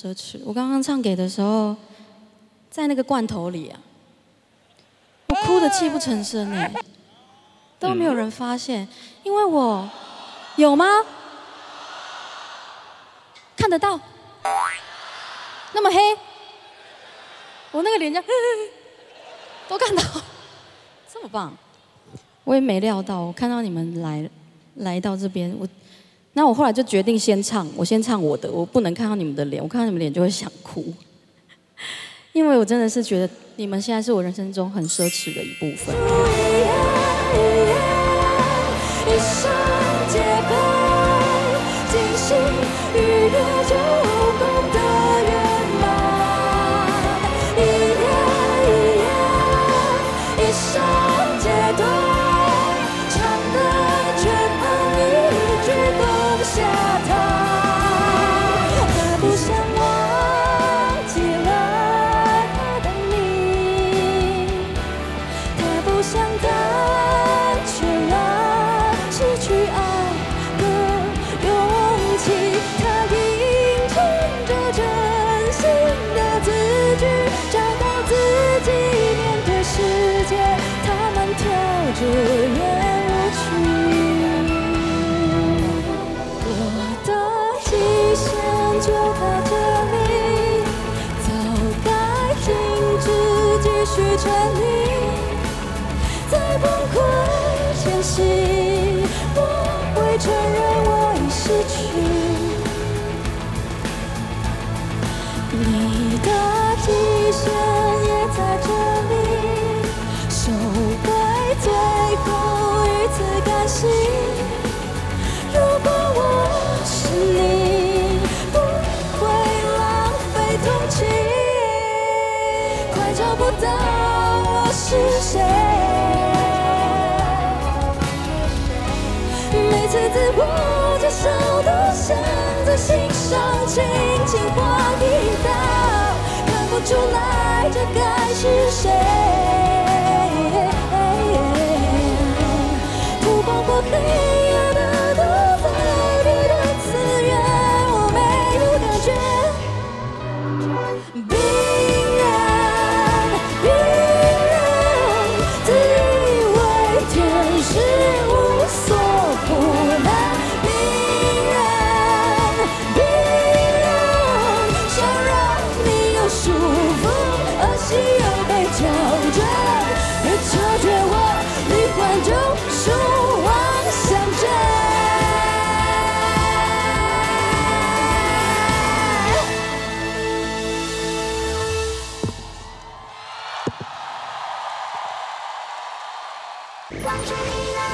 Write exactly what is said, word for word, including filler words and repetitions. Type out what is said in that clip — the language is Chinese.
奢侈。我刚刚唱给的时候，在那个罐头里啊，我哭得泣不成声哎，都没有人发现，因为我有吗？看得到？那么黑，我那个脸颊都看到，这么棒，我也没料到，我看到你们来来到这边，我。 那我后来就决定先唱，我先唱我的，我不能看到你们的脸，我看到你们脸就会想哭，因为我真的是觉得你们现在是我人生中很奢侈的一部分。一生皆空，惊醒愉悦就功德圆满，一夜一夜，一生皆对。 下他，他不想忘记了他的你，他不想胆怯了失去爱的勇气，他硬撑着真心的字句，找到自己面对世界，他们跳着圆舞曲。 极限就到这里，早该停止继续沉溺，在崩溃前夕，我会承认我已失去。你的极限也在这里，收回最后一次感性。如果我是你。 快找不到我是谁，每次自我介绍都像在欣赏轻轻晃一刀，看不出来这该是谁。突破过黑暗的毒在你的次元，我没有感觉。 望着你来。